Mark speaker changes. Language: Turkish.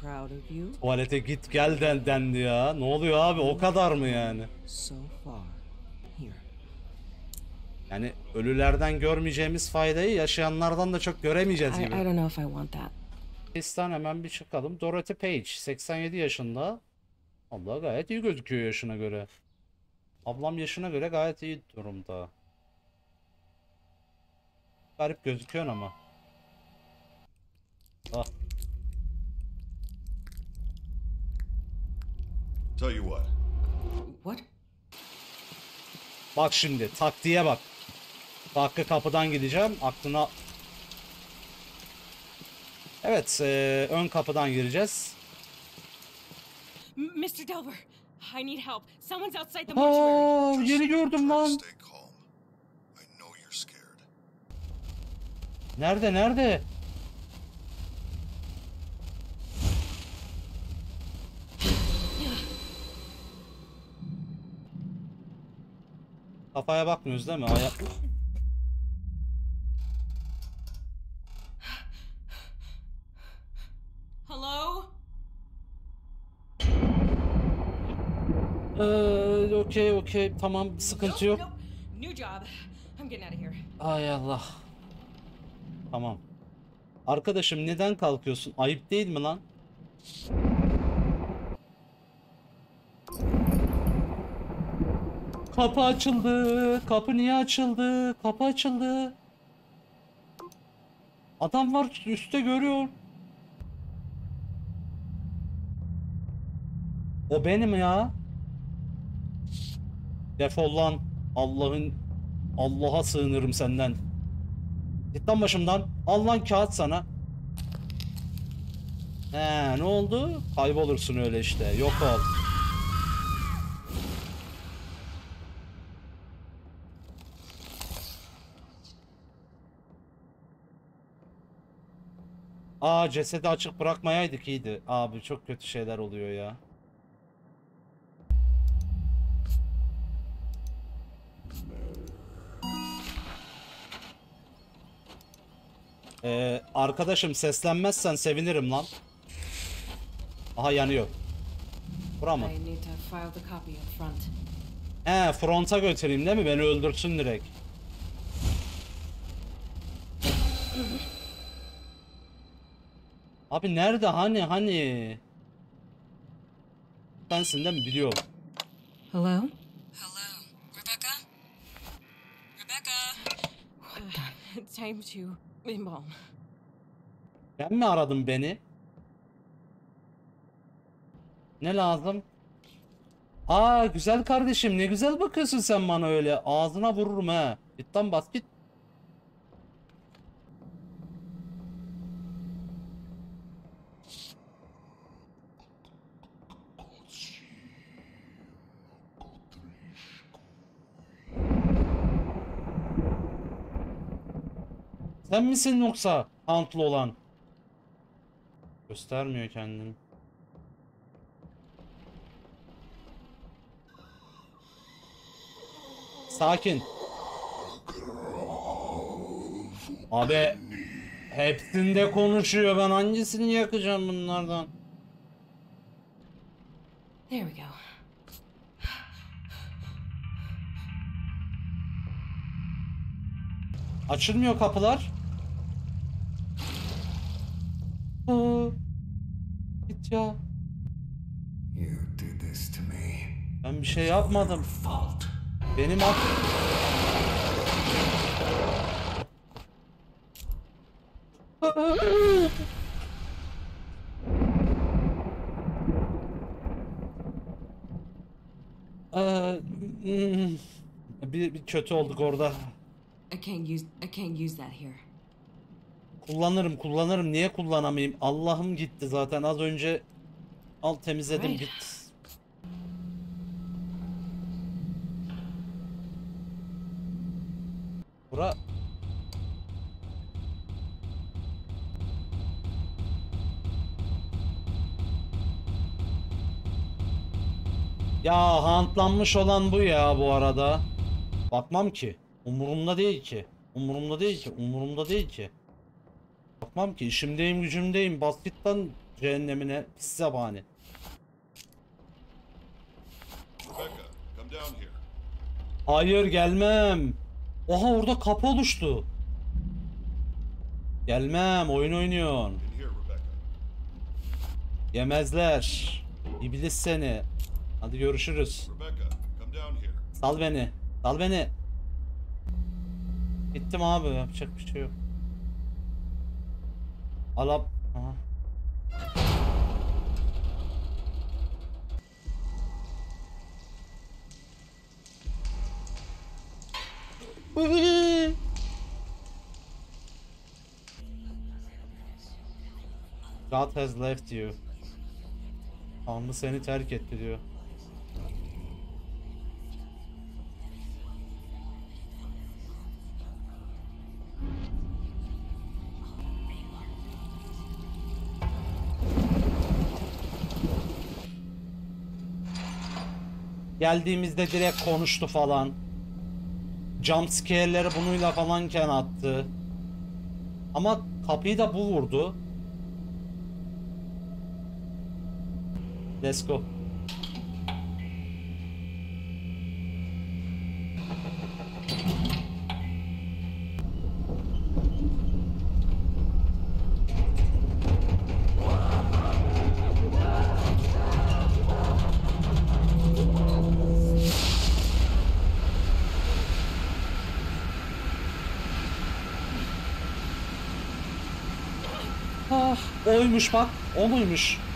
Speaker 1: Proud of you.
Speaker 2: Tuvalete git gel dendi ya. Ne oluyor abi, o kadar mı yani?
Speaker 1: So far. Here.
Speaker 2: Yani ölülerden görmeyeceğimiz faydayı yaşayanlardan da çok göremeyeceğiz
Speaker 1: I
Speaker 2: gibi.
Speaker 1: don't know if I want that.
Speaker 2: Face'ten hemen bir çıkalım. Dorothy Page 87 yaşında. Allah gayet iyi gözüküyor yaşına göre. Ablam yaşına göre gayet iyi durumda. Garip gözüküyorsun ama. Ah.
Speaker 3: Tell you what.
Speaker 1: What?
Speaker 2: Bak şimdi taktiğe bak. Hakkı kapıdan gideceğim. Aklına... Evet, ön kapıdan gireceğiz.
Speaker 4: Mr. Delver, I need help. Someone's outside the mortuary.
Speaker 2: Aa, yeni gördüm lan.
Speaker 3: Stay calm. I know you're scared.
Speaker 2: Nerede nerede? Kafaya bakmıyoruz değil mi?
Speaker 4: Hello?
Speaker 2: Okey tamam, sıkıntı yok.
Speaker 4: Nope. New job. I'm getting out of here.
Speaker 2: Ay Allah. Tamam. Arkadaşım neden kalkıyorsun? Ayıp değil mi lan? Kapı açıldı. Kapı niye açıldı? Kapı açıldı. Adam var üstte, görüyor. O benim ya. Defol lan. Allah'a sığınırım senden. Git lan başımdan. Al lan kağıt sana. Ne oldu? Kaybolursun öyle işte. Yok ol. Cesedi açık bırakmayaydık, iyiydi. Abi çok kötü şeyler oluyor ya. Arkadaşım seslenmezsen sevinirim lan. Aha, yanıyor. Bura mı?
Speaker 1: I need to file the copy up front.
Speaker 2: Fronta götüreyim değil mi? Beni öldürsün direkt. Abi nerede, hani? Bensin değil mi? Biliyorum.
Speaker 1: Hello?
Speaker 4: Hello, Rebecca? Rebecca? Time to embalm.
Speaker 2: Sen mi aradın beni? Ne lazım? Güzel kardeşim, ne güzel bakıyorsun sen bana öyle. Ağzına vururum he. Git lan, bas git. Sen misin yoksa antlı olan? Göstermiyor kendini. Sakin. Abi hepsinde konuşuyor. Ben hangisini yakacağım bunlardan?
Speaker 1: There we go.
Speaker 2: Açılmıyor kapılar. Git ya.
Speaker 5: You did this to me.
Speaker 2: Ben bir şey yapmadım.
Speaker 5: Fault.
Speaker 2: Benim bir kötü olduk orada.
Speaker 1: I can't use that here.
Speaker 2: Kullanırım. Niye kullanamayayım? Allah'ım gitti zaten. Az önce temizledim,
Speaker 1: Right.
Speaker 2: gitti. Bura. Ya hantlanmış olan bu ya bu arada. Bakmam ki. Umurumda değil ki. Bakmam ki. İşimdeyim, gücümdeyim. Bas git lan. cehennemine pis zabani.
Speaker 3: Rebecca, come down here.
Speaker 2: Hayır gelmem. Oha orada kapı oluştu. Gelmem, oyun oynuyorsun.
Speaker 3: In here, Rebecca.
Speaker 2: Yemezler. İblis seni. Hadi görüşürüz.
Speaker 3: Rebecca, come down here.
Speaker 2: Sal beni. Sal beni. Gittim abi, yapacak bir şey yok. Alap. Aha. God has left you. Tanrı seni terk etti diyor. Geldiğimizde direkt konuştu falan. Jumpscare'leri bununla falanken attı. Ama kapıyı da bu vurdu. Let's go. Ah, oymuş bak. O muymuş?